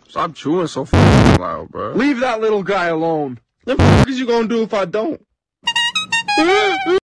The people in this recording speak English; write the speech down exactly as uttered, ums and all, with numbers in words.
Stop chewing so f***ing loud, bro. Leave that little guy alone. What the fuck is you gonna do if I don't?